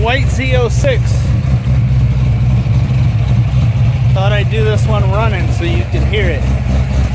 white Z06. Thought I'd do this one running so you could hear it.